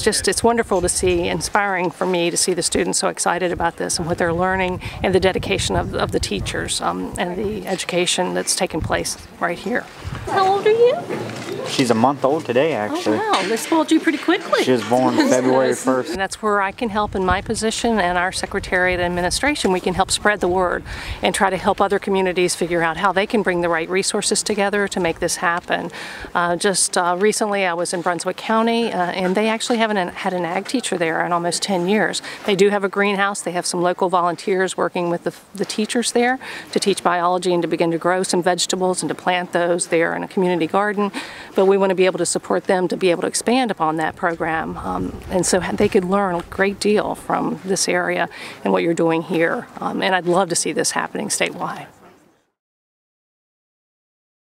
it's wonderful to see, inspiring for me to see the students so excited about this and what they're learning, and the dedication of the teachers and the education that's taking place right here. How old are you? She's a month old today, actually. Oh, wow, they spoiled you pretty quickly. She was born February 1st. And that's where I can help in my position, and our Secretariat Administration. We can help spread the word and try to help other communities figure out how they can bring the right resources together to make this happen. Just recently I was in Brunswick County, and they actually haven't had an ag teacher there in almost 10 years. They do have a greenhouse. They have some local volunteers working with the teachers there to teach biology and to begin to grow some vegetables and to plant those there in a community garden. But we want to be able to support them to be able to expand upon that program, and so they could learn a great deal from this area and what you're doing here. And I'd love to see this happening statewide.